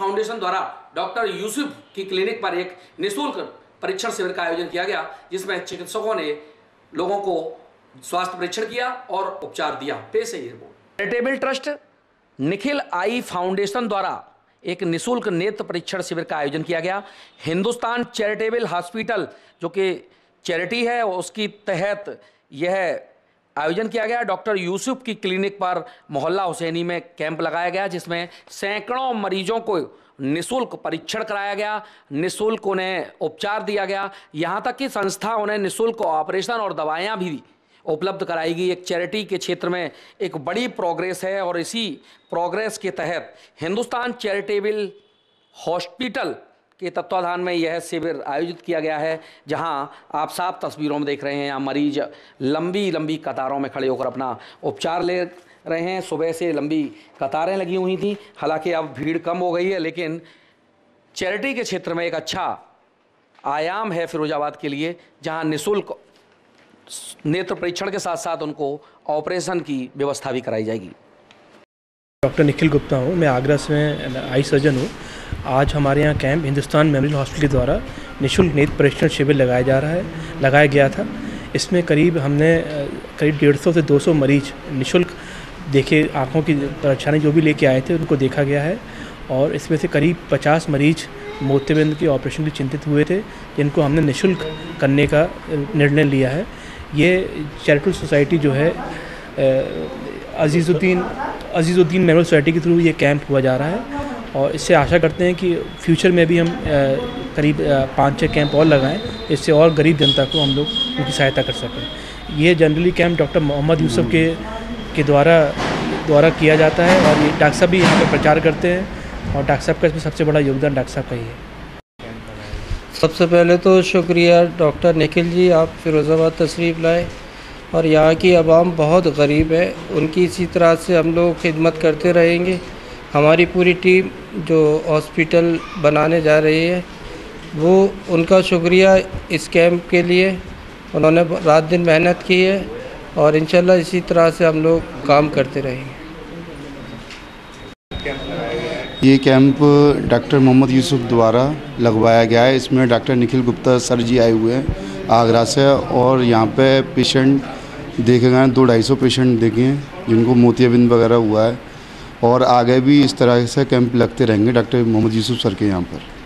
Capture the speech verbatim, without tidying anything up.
Foundation द्वारा doctor Yusuf की clinic पर एक निःशुल्क परीक्षण शिविर का आयोजन किया गया, जिसमें चिकित्सकों ने लोगों को स्वास्थ्य परीक्षण किया और उपचार दिया। पेश है ये रिपोर्ट। Charitable trust Nikhil eye foundation द्वारा एक निःशुल्क नेत्र परीक्षण शिविर का आयोजन किया गया। हिंदुस्तान चैरिटेबल हॉस्पिटल जो कि चैरिटी है, उसकी तहत यह आयोजन किया गया। डॉक्टर यूसुफ की क्लिनिक पर मोहल्ला हुसैनी में कैंप लगाया गया, जिसमें सैकड़ों मरीजों को निःशुल्क परीक्षण कराया गया, निःशुल्क उन्हें उपचार दिया गया। यहाँ तक कि संस्था उन्हें निःशुल्क ऑपरेशन और दवाएं भी उपलब्ध कराई गई। एक चैरिटी के क्षेत्र में एक बड़ी प्रोग्रेस है और इसी प्रोग्रेस के तहत हिंदुस्तान चैरिटेबल हॉस्पिटल के तत्वाधान में यह शिविर आयोजित किया गया है, जहां आप साफ तस्वीरों में देख रहे हैं, यहाँ मरीज लंबी लंबी कतारों में खड़े होकर अपना उपचार ले रहे हैं। सुबह से लंबी कतारें लगी हुई थी, हालांकि अब भीड़ कम हो गई है, लेकिन चैरिटी के क्षेत्र में एक अच्छा आयाम है फिरोजाबाद के लिए, जहां निःशुल्क नेत्र परीक्षण के साथ साथ उनको ऑपरेशन की व्यवस्था भी कराई जाएगी। डॉक्टर निखिल गुप्ता हूँ, मैं आगरा से आई सर्जन हूँ। आज हमारे यहाँ कैंप हिंदुस्तान मेमोरियल हॉस्पिटल द्वारा निःशुल्क नेत्र परीक्षण शिविर लगाया जा रहा है लगाया गया था। इसमें करीब हमने करीब डेढ़ सौ से दो सौ मरीज निःशुल्क देखे, आँखों की परेशानी जो भी लेके आए थे उनको देखा गया है, और इसमें से करीब पचास मरीज मोतियाबिंद के ऑपरेशन के चिंतित हुए थे, जिनको हमने निःशुल्क करने का निर्णय लिया है। ये चैरिटेबल सोसाइटी जो है अजीज़ुद्दीन अजीज़ुद्दीन मेमोरियल सोसाइटी के थ्रू ये कैंप हुआ जा रहा है, और इससे आशा करते हैं कि फ्यूचर में भी हम करीब पाँच छः कैंप और लगाएं, इससे और गरीब जनता को हम लोग उनकी सहायता कर सकें। ये generally camp doctor Mohammad Yusuf के के द्वारा द्वारा किया जाता है, और ये डॉक्टर साहब भी यहाँ पर प्रचार करते हैं, और डॉक्टर साहब का इसमें सबसे बड़ा योगदान डॉक्टर साहब का ही है। सबसे पहले तो शुक्रिया डॉक्टर निखिल जी, आप फिरोज़ाबाद तशरीफ़ लाए, और यहाँ की आवाम बहुत गरीब है, उनकी इसी तरह से हम लोग खिदमत करते रहेंगे। हमारी पूरी टीम जो हॉस्पिटल बनाने जा रही है, वो उनका शुक्रिया इस कैंप के लिए, उन्होंने रात दिन मेहनत की है, और इंशाल्लाह इसी तरह से हम लोग काम करते रहेंगे। ये कैंप डॉक्टर मोहम्मद यूसुफ द्वारा लगवाया गया है। इसमें डॉक्टर निखिल गुप्ता सर जी आए हुए हैं आगरा से, और यहाँ पे पेशेंट देखे गए हैं, दो ढाई सौ पेशेंट देखे हैं जिनको मोतियाबिंद वगैरह हुआ है, और आगे भी इस तरह से कैंप लगते रहेंगे डॉक्टर मोहम्मद यूसुफ सर के यहाँ पर।